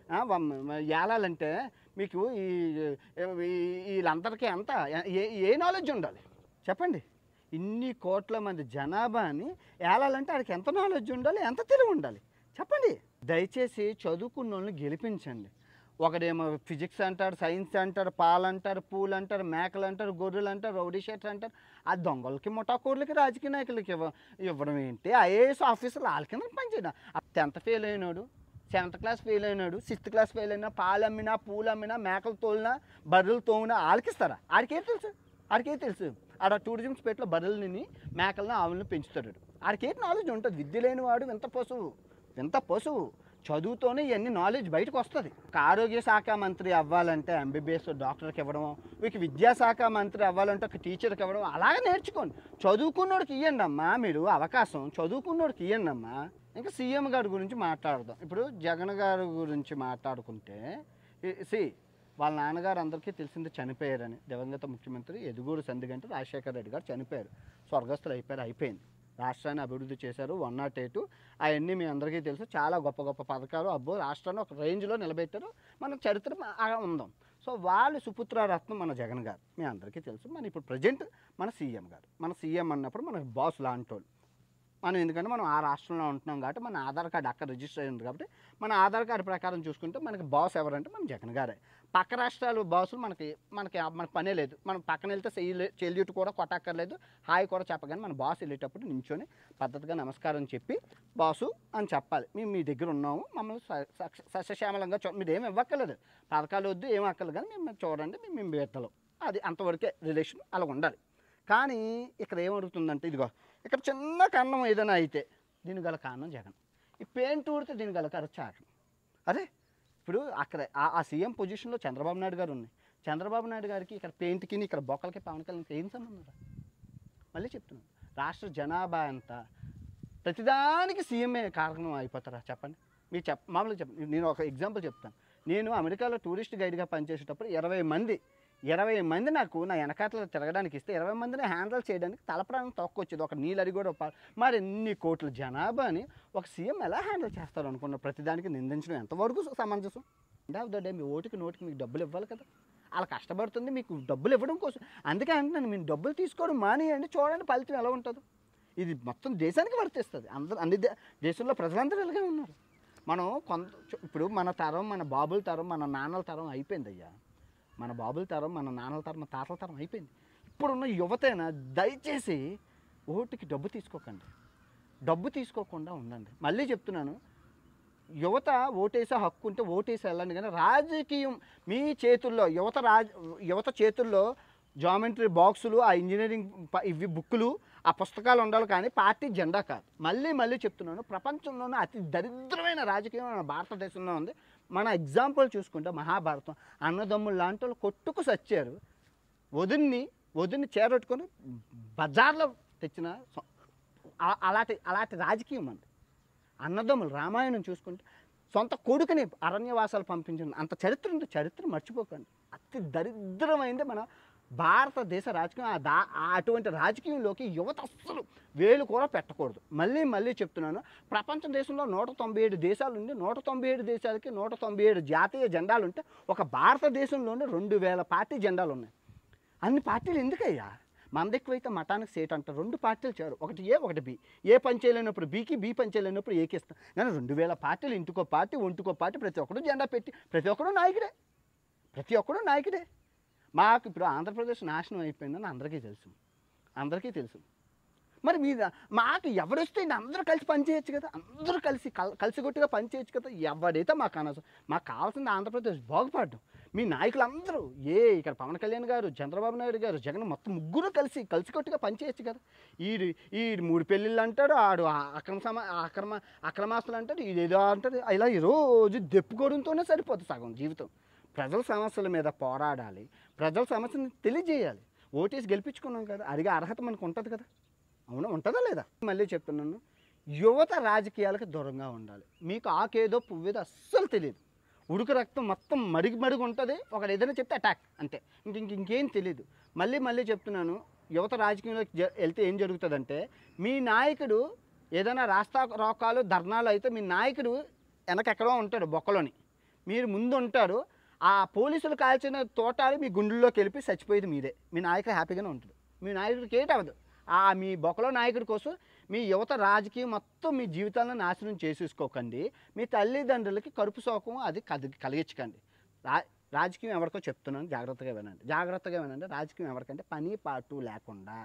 ఏలాలంటే మీకు వీళ్ళందరికీ అంత ఏ నాలెడ్జ్ ఉండాలి చెప్పండి? ఇన్ని కోట్ల మంది జనాభాని ఏలాలంటే వాడికి ఎంత నాలెడ్జ్ ఉండాలి, ఎంత తెలివి ఉండాలి చెప్పండి? దయచేసి చదువుకున్న వాళ్ళని గెలిపించండి. ఒకడేమో ఫిజిక్స్ అంటారు, సైన్స్ అంటారు, పాలు అంటారు, పూలు అంటారు, మేకలు అంటారు, గొర్రెలు అంటారు, రౌడీ షర్ట్స్ అంటారు. ఆ దొంగలకి ముఠాకూర్లకి రాజకీయ నాయకులకి ఇవ్వడం ఏంటి? ఐఏఎస్ ఆఫీసర్లు వాళ్ళ కింద పనిచేయడం. 10th ఫెయిల్ అయినాడు, 7th క్లాస్ ఫెయిల్ అయినాడు, 6th క్లాస్ ఫెయిల్ అయినా, పాలు అమ్మినా, పూలు అమ్మినా, మేకలు తోలినా, బర్రెలు తోమినా వాళ్ళకిస్తారా? ఆడికేం తెలుసు? ఆడ టూరిజం స్పేట్లో బర్రెలని, మేకలను, ఆవులను పెంచుతాడు. ఆడికేం నాలెడ్జ్ ఉంటుంది? విద్య లేనివాడు వింత పశువు. చదువుతోనే ఇవన్నీ నాలెడ్జ్ బయటకు వస్తుంది. ఒక ఆరోగ్య శాఖ మంత్రి అవ్వాలంటే ఎంబీబీఎస్ డాక్టర్కి ఇవ్వడం, మీకు విద్యాశాఖ మంత్రి అవ్వాలంటే ఒక టీచర్కి ఇవ్వడం, అలాగే నేర్చుకోండి. చదువుకున్నోడికి ఇవ్వండి అమ్మా మీరు అవకాశం, చదువుకున్నోడికి ఇవ్వండి అమ్మా. ఇంకా సీఎం గారి గురించి మాట్లాడదాం. ఇప్పుడు జగన్ గారి గురించి మాట్లాడుకుంటే వాళ్ళ నాన్నగారు అందరికీ తెలిసింది చనిపోయారని. దివంగత ముఖ్యమంత్రి ఎదుగూరు సందిగంటి రాజశేఖర రెడ్డి గారు చనిపోయారు, స్వర్గస్థులు అయిపోయింది. రాష్ట్రాన్ని అభివృద్ధి చేశారు, 108 అవన్నీ మీ అందరికీ తెలుసు. చాలా గొప్ప పథకాలు రాష్ట్రాన్ని ఒక రేంజ్లో నిలబెట్టారు. మన చరిత్ర ఉందాం. సో వాళ్ళు సుపుత్రరత్నం మన జగన్ గారు మీ అందరికీ తెలుసు. మన ఇప్పుడు ప్రజెంట్ మన సీఎం గారు. మన సీఎం అన్నప్పుడు మనకు బాస్ లాంటి వాళ్ళు. మనం ఎందుకంటే మనం ఆ రాష్ట్రంలో ఉంటున్నాం కాబట్టి మన ఆధార్ కార్డు అక్కడ రిజిస్టర్ అయింది కాబట్టి మన ఆధార్ కార్డు ప్రకారం చూసుకుంటే మనకి బాస్ ఎవరంటే మన జగన్ గారే. పక్క రాష్ట్రాలు బాసులు మనకి పనే లేదు. మనం పక్కన వెళ్తే చెల్లిట్టు కూడా కొట్టక్కర్లేదు, హాయి కూడా చెప్పగానే మన బాస్ వెళ్ళేటప్పుడు నించొని పద్ధతిగా నమస్కారం చెప్పి బాసు అని చెప్పాలి. మేము మీ దగ్గర ఉన్నాము, మమ్మల్ని సస్యశ్యామలంగా మీరు ఏమి ఇవ్వక్కర్లేదు, పథకాలు వద్దు, ఏమి అక్కర్లేదు, కానీ మేము చూడండి మేము బీర్తలు, అది అంతవరకే రిలేషన్ అలా ఉండాలి. కానీ ఇక్కడ ఏమడుగుతుందంటే ఇదిగో ఇక్కడ చిన్న కారణం ఏదైనా అయితే దీని గల కారణం జగన్. ఈ పెయింట్ ఊడితే దీని గల చాకం. అదే ఇప్పుడు అక్కడ ఆ సీఎం పొజిషన్లో చంద్రబాబు నాయుడు గారు ఉన్నాయి. చంద్రబాబు నాయుడు గారికి ఇక్కడ పెయింట్కి ఇక్కడ బొక్కలకి పవన్ కళ్యాణ్కి ఏం సంబంధం? మళ్ళీ చెప్తున్నాను, రాష్ట్ర జనాభా అంతా ప్రతిదానికి సీఎంఏ కారణం అయిపోతారా చెప్పండి? మీరు మామూలుగా చెప్పండి. నేను ఒక ఎగ్జాంపుల్ చెప్తాను. నేను అమెరికాలో టూరిస్ట్ గైడ్గా పనిచేసేటప్పుడు 20 మంది నాకు నా వెనకాతలో తిరగడానికి ఇస్తే 20 మందిని హ్యాండిల్ చేయడానికి తలప్రాణం తొక్కొచ్చేది. ఒక నీళ్ళడి కూడా మరి ఎన్ని కోట్ల జనాభాని ఒక సీఎం ఎలా హ్యాండిల్ చేస్తారు అనుకున్న? ప్రతిదానికి నిందించడం ఎంతవరకు సమంజసం? ఎండ్ ఆఫ్ ద డే మీ ఓటుకి నోటికి మీకు డబ్బులు ఇవ్వాలి కదా, అలా కష్టపడుతుంది మీకు డబ్బులు ఇవ్వడం కోసం. అందుకే అంటున్నాను, మీరు డబ్బులు తీసుకోవడం మానేయండి, చూడండి ఫలితం ఎలా ఉంటుందో. ఇది మొత్తం దేశానికి వర్తిస్తుంది. అన్ని దేశంలో ప్రజలందరూ ఇలాగే ఉన్నారు. మనం ఇప్పుడు మన తరం, మన బాబుల తరం, మన నాన్నల తరం అయిపోయింది అయ్యా. మన బాబుల తరం, మన నాన్నల తరం, మన తాతల తరం అయిపోయింది. ఇప్పుడున్న యువతైనా దయచేసి ఓటుకి డబ్బు తీసుకోకండి, డబ్బు తీసుకోకుండా ఉండండి. మళ్ళీ చెప్తున్నాను, యువత ఓటేసే హక్కు ఉంటే ఓటేసి వెళ్ళండి. కానీ రాజకీయం మీ చేతుల్లో, యువత చేతుల్లో జామెట్రీ బాక్సులు, ఆ ఇంజనీరింగ్ ఇవి బుక్కులు, ఆ పుస్తకాలు ఉండాలి, కానీ పార్టీ జెండా కాదు. మళ్ళీ చెప్తున్నాను, ప్రపంచంలోనే అతి దరిద్రమైన రాజకీయం మన భారతదేశంలో ఉంది. మన ఎగ్జాంపుల్ చూసుకుంటే మహాభారతం, అన్నదమ్ములు లాంటి వాళ్ళు కొట్టుకు సచ్చారు. వదిన్ని చేరొట్టుకొని బజార్లో తెచ్చిన అలాంటి రాజకీయం అండి. అన్నదమ్ములు రామాయణం చూసుకుంటే సొంత కొడుకుని అరణ్యవాసాలు పంపించింది. అంత చరిత్ర ఉంది. చరిత్ర మర్చిపోకండి. అతి దరిద్రమైంది మన భారతదేశ రాజకీయం. అటువంటి రాజకీయంలోకి యువత అస్సలు వేలు కూడా పెట్టకూడదు. మళ్ళీ చెప్తున్నాను, ప్రపంచ దేశంలో 197 దేశాలు ఉండి 197 దేశాలకి 197 జాతీయ జెండాలు ఉంటే ఒక భారతదేశంలోనే 2000 పార్టీ జెండాలు ఉన్నాయి. అన్ని పార్టీలు ఎందుకయ్యా? మంది ఎక్కువైతే మఠానికి సేట్ అంటారు. 2 పార్టీలు చారు, ఒకటి ఏ ఒకటి బి. ఏ పని చేయలేనప్పుడు బీకి, బి పని చేయలేనప్పుడు ఏకి ఇస్తాం. కానీ 2000 పార్టీలు, ఇంటికో పార్టీ, ఒంటికో పార్టీ, ప్రతి ఒక్కరు జెండా పెట్టి ప్రతి ఒక్కరు నాయకుడే. మాకు ఇప్పుడు ఆంధ్రప్రదేశ్ నాశనం అయిపోయిందని అందరికీ తెలుసు. మరి మాకు ఎవరొస్తే అందరూ కలిసి పనిచేయచ్చు కదా, అందరూ కలిసిగొట్టుగా పనిచేయచ్చు కదా. ఎవరైతే మాకు అనవసరం. మాకు కావాల్సింది ఆంధ్రప్రదేశ్ బాగుపడడం. మీ నాయకులందరూ ఇక్కడ పవన్ కళ్యాణ్ గారు, చంద్రబాబు నాయుడు గారు, జగన్ మొత్తం ముగ్గురు కలిసికట్టుగా పనిచేయచ్చు కదా. ఈ 3 పెళ్ళిళ్ళు అంటాడు, ఆడు అక్రమాస్తులు అంటాడు, ఇదేదో అంటాడు. ఇలా ఈరోజు దెప్పుకోవడంతోనే సరిపోతుంది సగం జీవితం. ప్రజల సమస్యల మీద పోరాడాలి, ప్రజల సమస్యని తెలియజేయాలి. ఓటేసి గెలిపించుకున్నాం కదా, అడిగే అర్హత మనకు ఉంటుంది కదా. అవునా, ఉంటుందా లేదా? మళ్ళీ చెప్తున్నాను, యువత రాజకీయాలకు దూరంగా ఉండాలి. మీకు ఆకేదో పువ్వేదో అస్సలు తెలియదు. ఉడుకు రక్తం మొత్తం మడిగి ఉంటుంది. ఒకరు ఏదైనా చెప్తే అటాక్, అంతే. ఇంకేం తెలియదు. మళ్ళీ చెప్తున్నాను, యువత రాజకీయంలోకి వెళ్తే ఏం జరుగుతుందంటే, మీ నాయకుడు ఏదైనా రాస్తా రోకాలు ధర్నాలు అయితే మీ నాయకుడు వెనకెక్కడో ఉంటాడు బొక్కలోని, మీరు ముందు ఉంటారు. ఆ పోలీసులు కాల్చిన తోటాలు మీ గుండెల్లోకి వెళ్ళి చచ్చిపోయేది మీరే. మీ నాయకుడు హ్యాపీగానే ఉంటుంది. మీ నాయకుడికి ఏటవదు. మీ బొక్కలో నాయకుడి కోసం మీ యువత రాజకీయం మొత్తం మీ జీవితాలను నాశనం చేసేసుకోకండి. మీ తల్లిదండ్రులకి కడుపు శోకం అది కలిగించకండి. రాజకీయం ఎవరికో చెప్తున్నాను, జాగ్రత్తగా వినండి. రాజకీయం ఎవరికంటే పని పాటు లేకుండా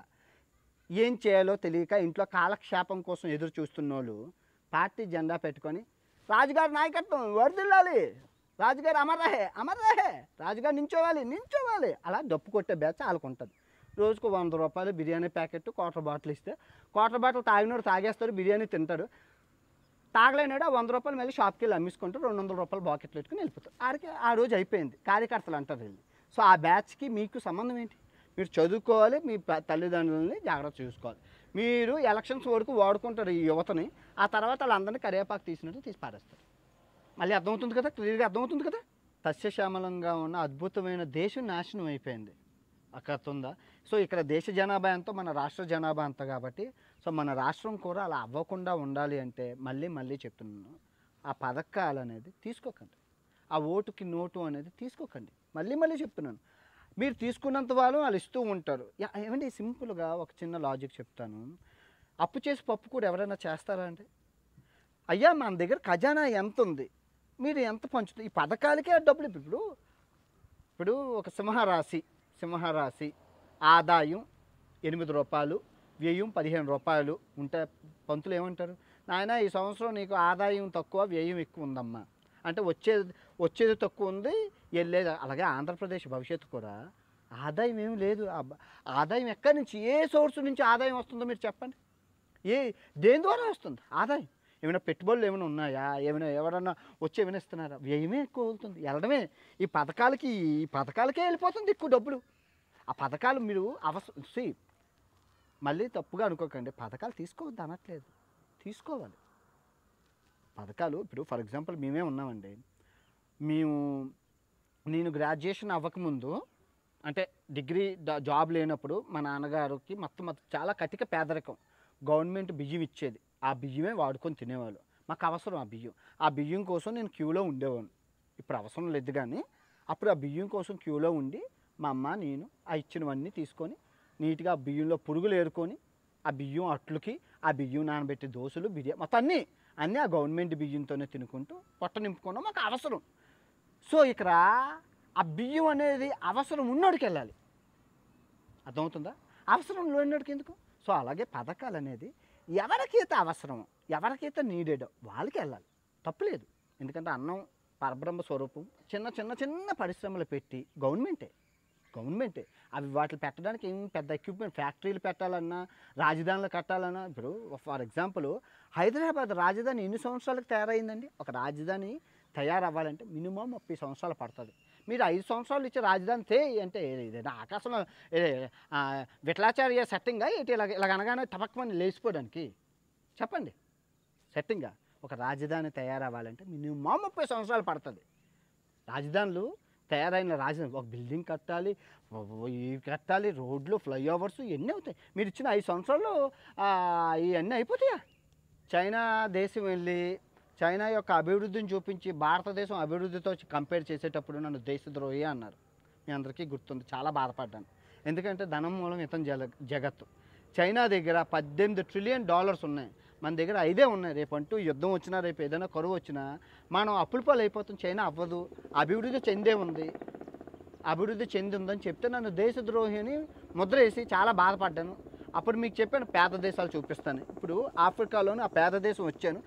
ఏం చేయాలో తెలియక ఇంట్లో కాలక్షేపం కోసం ఎదురు చూస్తున్న వాళ్ళు పార్టీ జెండా పెట్టుకొని రాజుగారి నాయకత్వం వర్ధిల్లాలి, రాజుగారు అమర్రహే, రాజుగారు నించోవాలి అలా డప్పు కొట్టే బ్యాచ్ వాళ్ళకుంటుంది. రోజుకు 100 రూపాయలు బిర్యానీ ప్యాకెట్, క్వార్టర్ బాటిల్ ఇస్తే క్వార్టర్ బాటిల్ తాగినోడు తాగేస్తాడు, బిర్యానీ తింటాడు. తాగలేనాడు ఆ 100 రూపాయలు మళ్ళీ షాప్కి వెళ్ళి అమ్మేసుకుంటారు, 200 రూపాయలు బాకెట్లు పెట్టుకుని వెళ్ళిపోతారు. ఆ రోజు అయిపోయింది. కార్యకర్తలు అంటారు వీళ్ళు. సో ఆ బ్యాచ్కి మీకు సంబంధం ఏంటి? మీరు చదువుకోవాలి, మీ తల్లిదండ్రులని జాగ్రత్త చూసుకోవాలి. మీరు ఎలక్షన్స్ వరకు వాడుకుంటారు ఈ యువతని, ఆ తర్వాత వాళ్ళందరినీ కరివేపాకు తీసి పారేస్తారు. మళ్ళీ అర్థమవుతుంది కదా, క్లియర్గా అర్థమవుతుంది కదా. సస్యశ్యామలంగా ఉన్న అద్భుతమైన దేశం నాశనం అయిపోయింది. అక్కడుందా? సో ఇక్కడ దేశ జనాభా ఎంతో, మన రాష్ట్ర జనాభా అంత కాబట్టి, సో మన రాష్ట్రం కూడా అలా అవ్వకుండా ఉండాలి అంటే మళ్ళీ చెప్తున్నాను, ఆ పథకాలు అనేది తీసుకోకండి. ఆ ఓటుకి నోటు అనేది తీసుకోకండి. మళ్ళీ చెప్తున్నాను, మీరు తీసుకున్నంత వాళ్ళు ఇస్తూ ఉంటారు. ఏమంటే సింపుల్గా ఒక చిన్న లాజిక్ చెప్తాను. అప్పు చేసి పప్పు కూడా ఎవరైనా చేస్తారా అంటే, అయ్యా మన దగ్గర ఖజానా ఎంత ఉంది, మీరు ఎంత పంచుతుంది, ఈ పథకాలకే డబ్బులు. ఇప్పుడు ఒక సింహరాశి ఆదాయం 8 రూపాయలు, వ్యయం 15 రూపాయలు ఉంటే పంతులు ఏమంటారు, నాయన ఈ సంవత్సరం నీకు ఆదాయం తక్కువ వ్యయం ఎక్కువ ఉందమ్మా అంటే, వచ్చేది తక్కువ ఉంది, వెళ్ళేది. అలాగే ఆంధ్రప్రదేశ్ భవిష్యత్తు కూడా ఆదాయం ఏమి లేదు. ఆదాయం ఎక్కడి నుంచి, ఏ సోర్స్ నుంచి ఆదాయం వస్తుందో మీరు చెప్పండి. దేని ద్వారా వస్తుంది ఆదాయం? ఏమైనా పెట్టుబడులు ఏమైనా ఉన్నాయా? ఎవరన్నా వచ్చి ఏమైనా ఇస్తున్నారా? వ్యయమే ఎక్కువ అవుతుంది, వెళ్ళడమే. ఈ పథకాలకే వెళ్ళిపోతుంది ఎక్కువ డబ్బులు. ఆ పథకాలు మీరు మళ్ళీ తప్పుగా అనుకోకండి, పథకాలు తీసుకోవద్దు అనట్లేదు, తీసుకోవాలి పథకాలు. ఇప్పుడు ఫర్ ఎగ్జాంపుల్ మేమే ఉన్నామండి. నేను గ్రాడ్యుయేషన్ అవ్వకముందు, అంటే డిగ్రీ జాబ్ లేనప్పుడు మా నాన్నగారికి మొత్తం చాలా కటిక పేదరికం. గవర్నమెంట్ బియ్యం ఇచ్చేది, ఆ బియ్యమే వాడుకొని తినేవాళ్ళు. మాకు అవసరం ఆ బియ్యం కోసం నేను క్యూలో ఉండేవాడిని. ఇప్పుడు అవసరం లేదు. కానీ అప్పుడు ఆ బియ్యం కోసం క్యూలో ఉండి మా అమ్మ నేను ఆ ఇచ్చినవన్నీ తీసుకొని నీట్గా ఆ బియ్యంలో పురుగులు ఏరుకొని ఆ బియ్యం అట్లుకి ఆ బియ్యం నానబెట్టి దోశలు బిర్యానీ మొత్తం అన్నీ ఆ గవర్నమెంట్ బియ్యంతోనే తినుకుంటూ పొట్ట నింపుకోవడం మాకు అవసరం. సో ఇక్కడ ఆ బియ్యం అనేది అవసరం ఉన్నోడికి వెళ్ళాలి. అర్థమవుతుందా? అవసరం లేనివాడికి ఎందుకు? సో అలాగే పథకాలు అనేది ఎవరికైతే అవసరమో ఎవరికైతే నీడెడో వాళ్ళకి వెళ్ళాలి, తప్పులేదు. ఎందుకంటే అన్నం పరబ్రహ్మ స్వరూపం. చిన్న చిన్న చిన్న పరిశ్రమలు పెట్టి గవర్నమెంటే అవి వాటిని పెట్టడానికి ఏం పెద్ద ఎక్విప్మెంట్ ఫ్యాక్టరీలు పెట్టాలన్నా రాజధానులు కట్టాలన్నా, ఇప్పుడు ఫర్ ఎగ్జాంపుల్ హైదరాబాద్ రాజధాని ఎన్ని సంవత్సరాలకు తయారైందండి? ఒక రాజధాని తయారవ్వాలంటే మినిమం 30 సంవత్సరాలు పడుతుంది. మీరు 5 సంవత్సరాలు ఇచ్చే రాజధాని అంటే ఇదేనా ఆకాశంలో విఠలాచార్య సెట్టింగా ఏంటి? ఇలాగ అనగానే టపక్మని లేచిపోవడానికి చెప్పండి. సెట్టింగా ఒక రాజధాని తయారవ్వాలంటే మినిమం 30 సంవత్సరాలు పడుతుంది. రాజధానులు తయారైన రాజధాని ఒక బిల్డింగ్ కట్టాలి, కట్టాలి, రోడ్లు, ఫ్లైఓవర్స్ ఇవన్నీ అవుతాయి. మీరు ఇచ్చిన 5 సంవత్సరాలు ఇవన్నీ అయిపోతాయా? చైనా దేశం వెళ్ళి చైనా యొక్క అభివృద్ధిని చూపించి భారతదేశం అభివృద్ధితో కంపేర్ చేసేటప్పుడు నన్ను దేశద్రోహి అన్నారు. మీ అందరికీ గుర్తుంది. చాలా బాధపడ్డాను. ఎందుకంటే ధనం మూలం ఇతను జగత్తు. చైనా దగ్గర $18 ట్రిలియన్ ఉన్నాయి, మన దగ్గర 5 ఉన్నాయి. రేపంటూ యుద్ధం వచ్చినా, రేపు ఏదైనా కరువు వచ్చినా మనం అప్పుల పాలు అయిపోతాం. చైనా అవ్వదు, అభివృద్ధి చెంది ఉందని చెప్తే నన్ను దేశద్రోహి అని ముద్ర వేసి చాలా బాధపడ్డాను. అప్పుడు మీకు చెప్పాను పేద దేశాలు చూపిస్తాను. ఇప్పుడు ఆఫ్రికాలోని ఆ పేద దేశం వచ్చాను.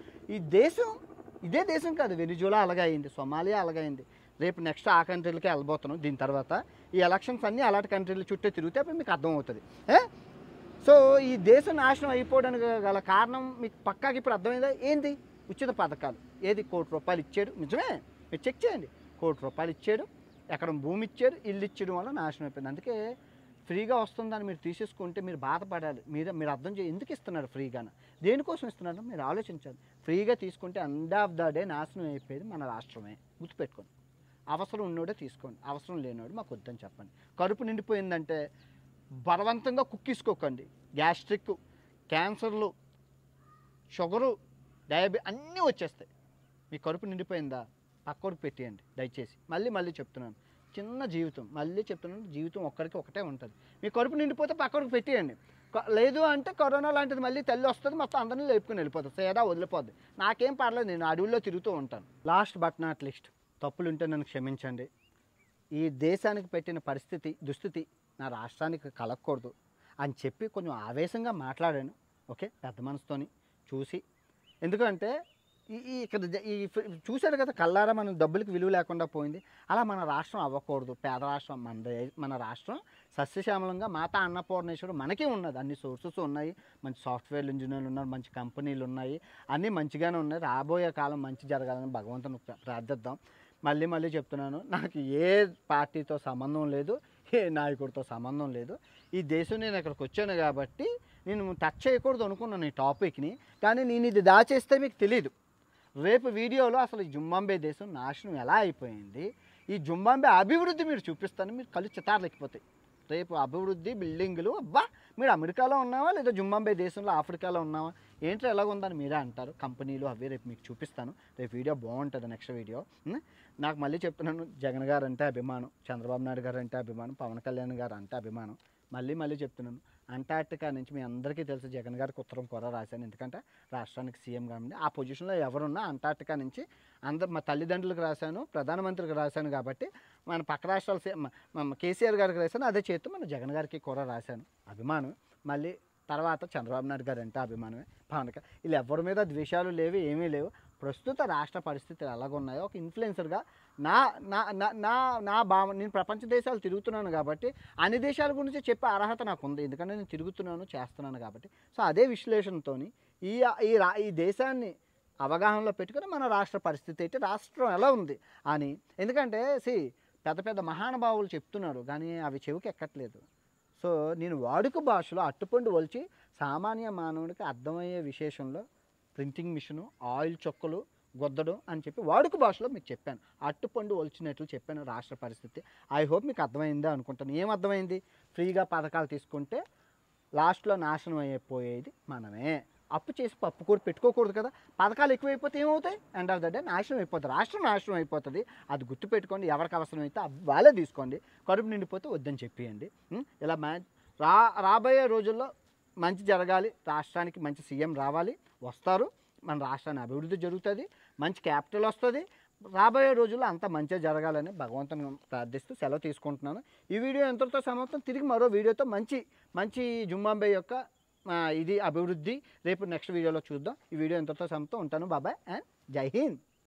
ఇదే దేశం కాదు, వెనిజులా అలాగే అయింది, సొమాలియా అలాగే అయింది. రేపు నెక్స్ట్ ఆ కంట్రీలకే వెళ్ళబోతున్నాం. దీని తర్వాత ఈ ఎలక్షన్స్ అన్నీ అలాంటి కంట్రీల చుట్టూ తిరిగితే అప్పుడు మీకు అర్థమవుతుంది. సో ఈ దేశం నాశనం అయిపోవడానికి గల కారణం మీకు పక్కాకి ఇప్పుడు అర్థమైందా? ఏంది? ఉచిత పథకాలు. ఏది? ₹1 ఇచ్చాడు. నిజమే, మీరు చెక్ చేయండి. ₹1 ఇచ్చాడు, ఎకరం భూమి ఇచ్చాడు, ఇల్లు ఇచ్చడం వల్ల నాశనం అయిపోయింది. అందుకే ఫ్రీగా వస్తుందని మీరు తీసేసుకుంటే మీరు బాధపడాలి. మీరు అర్థం ఎందుకు ఇస్తున్నారు ఫ్రీగాను, దేనికోసం ఇస్తున్నారో మీరు ఆలోచించాలి. ఫ్రీగా తీసుకుంటే ఎండ్ ఆఫ్ ద డే నాశనం అయిపోయేది మన రాష్ట్రమే. గుర్తుపెట్టుకోండి. అవసరం ఉన్నోడే తీసుకోండి, అవసరం లేనివాడు మాకు వద్దని చెప్పండి. కడుపు నిండిపోయిందంటే బలవంతంగా కుక్కిసుకోకండి. గ్యాస్ట్రిక్, క్యాన్సర్లు, షుగరు, డయాబెటీస్ అన్నీ వచ్చేస్తాయి. మీ కడుపు నిండిపోయిందా పక్కోడికి పెట్టేయండి దయచేసి. మళ్ళీ చెప్తున్నాను, చిన్న జీవితం, మళ్ళీ చెప్తున్నాను, జీవితం ఒక్కడికి ఒకటే ఉంటుంది. మీ కడుపు నిండిపోతే పక్కోడికి పెట్టేయండి. లేదు అంటే కరోనా లాంటిది మళ్ళీ తల్లి వస్తుంది, మొత్తం అందరినీ లేపుకొని వెళ్ళిపోతుంది, సేదా వదిలిపోద్ది. నాకేం పర్లేదు, నేను అడవుల్లో తిరుగుతూ ఉంటాను. లాస్ట్ బట్ నాట్ లిస్ట్, తప్పులుంటే నన్ను క్షమించండి. ఈ దేశానికి పెట్టిన దుస్థితి నా రాష్ట్రానికి కలగకూడదు అని చెప్పి కొంచెం ఆవేశంగా మాట్లాడాను. ఓకే, పెద్ద మనసుతోని చూసి. ఎందుకంటే ఇక్కడ చూశారు కదా కల్లారా, మన డబ్బులకి విలువ లేకుండా పోయింది. అలా మన రాష్ట్రం అవ్వకూడదు. పేద రాష్ట్రం మన రాష్ట్రం సస్యశ్యామలంగా మాతా అన్నపూర్ణేశ్వరు మనకే ఉన్నది. అన్ని సోర్సెస్ ఉన్నాయి, మంచి సాఫ్ట్వేర్ ఇంజనీర్లు ఉన్నారు, మంచి కంపెనీలు ఉన్నాయి, అన్నీ మంచిగానే ఉన్నాయి. రాబోయే కాలం మంచి జరగాలని భగవంతుని ప్రార్థిద్దాం. మళ్ళీ చెప్తున్నాను, నాకు ఏ పార్టీతో సంబంధం లేదు, ఏ నాయకుడితో సంబంధం లేదు. ఈ దేశం నేను ఇక్కడికి వచ్చాను కాబట్టి నేను టచ్ చేయకూడదు అనుకున్నాను ఈ టాపిక్ని. కానీ నేను ఇది దాచేస్తే మీకు తెలీదు. రేపు వీడియోలో అసలు ఈ జింబాబ్వే దేశం నాశనం ఎలా అయిపోయింది, ఈ జింబాబ్వే అభివృద్ధి మీరు చూపిస్తాను, మీరు కళ్ళు చితార్లెక్కిపోతాయి. రేపు అభివృద్ధి, బిల్డింగులు, అబ్బా మీరు అమెరికాలో ఉన్నావా లేదా జింబాబ్వే దేశంలో ఆఫ్రికాలో ఉన్నావా, ఏంటో ఎలాగుందని మీరే అంటారు. కంపెనీలు అవి రేపు మీకు చూపిస్తాను. రేపు వీడియో బాగుంటుంది, నెక్స్ట్ వీడియో. నాకు మళ్ళీ చెప్తున్నాను, జగన్ గారు అంటే అభిమానం, చంద్రబాబు నాయుడు గారు అంటే అభిమానం, పవన్ కళ్యాణ్ గారు అంటే అభిమానం. మళ్ళీ చెప్తున్నాను, అంటార్టికా నుంచి మీ అందరికీ తెలుసు జగన్ గారికి ఉత్తరం కూడా రాశాను. ఎందుకంటే రాష్ట్రానికి సీఎం కాబట్టి ఆ పొజిషన్లో ఎవరున్నా అంటార్టికా నుంచి మా తల్లిదండ్రులకు రాశాను, ప్రధానమంత్రికి రాశాను. కాబట్టి మన పక్క రాష్ట్రాల కేసీఆర్ గారికి రాశాను, అదే చేస్తూ మన జగన్ గారికి కూడా రాశాను. అభిమానం. మళ్ళీ తర్వాత చంద్రబాబు నాయుడు గారు అంటే అభిమానమే, పవన్ కళ్యాణ్, వీళ్ళు ఎవరి మీద ద్వేషాలు లేవు, ఏమీ లేవు. ప్రస్తుత రాష్ట్ర పరిస్థితులు ఎలాగున్నాయో ఒక ఇన్ఫ్లుయెన్సర్గా నా భావ, నేను ప్రపంచ దేశాలు తిరుగుతున్నాను కాబట్టి అన్ని దేశాల గురించి చెప్పే అర్హత నాకు ఉంది. ఎందుకంటే నేను తిరుగుతున్నాను, చేస్తున్నాను కాబట్టి. సో అదే విశ్లేషణతో ఈ దేశాన్ని అవగాహనలో పెట్టుకుని మన రాష్ట్ర పరిస్థితి ఏంటి, రాష్ట్రం ఎలా ఉంది అని. ఎందుకంటే పెద్ద మహానుభావులు చెప్తున్నారు కానీ అవి చెవికి ఎక్కట్లేదు. సో నేను వాడుక భాషలో అట్టుపండు వలిచి సామాన్య మానవుడికి అర్థమయ్యే విశేషంలో ప్రింటింగ్ మిషను, ఆయిల్ చొక్కలు గొద్దడం అని చెప్పి వాడుక భాషలో మీకు చెప్పాను. అట్టుపండు ఒలిచినట్లు చెప్పాను రాష్ట్ర పరిస్థితి. ఐ హోప్ మీకు అర్థమైందా అనుకుంటాను. ఏం అర్థమైంది? ఫ్రీగా పథకాలు తీసుకుంటే లాస్ట్లో నాశనం అయిపోయేది మనమే. అప్పు చేసి పప్పు కూడా పెట్టుకోకూడదు కదా. పథకాలు ఎక్కువైపోతే ఏమవుతాయి? ఎండ్ ఆఫ్ ద డే నాశనం అయిపోతుంది, రాష్ట్రం నాశనం అయిపోతుంది. అది గుర్తుపెట్టుకోండి. ఎవరికి అవసరమైతే వాళ్ళే తీసుకోండి. కడుపు నిండిపోతే వద్దని చెప్పేయండి. ఇలా రాబోయే రోజుల్లో మంచి జరగాలి, రాష్ట్రానికి మంచి సీఎం రావాలి, వస్తారు, మన రాష్ట్రాన్ని అభివృద్ధి జరుగుతుంది, మంచి క్యాపిటల్ వస్తుంది. రాబోయే రోజుల్లో అంతా మంచిగా జరగాలని భగవంతుని ప్రార్థిస్తూ సెలవు తీసుకుంటున్నాను. ఈ వీడియో ఎంతటితో సమాప్తం. తిరిగి మరో వీడియోతో మంచి జింబాబ్వే యొక్క ఇది అభివృద్ధి రేపు నెక్స్ట్ వీడియోలో చూద్దాం. ఈ వీడియో ఎంతటితో సమాప్తం. ఉంటాను. బాబాయ్ అండ్ జై హింద్.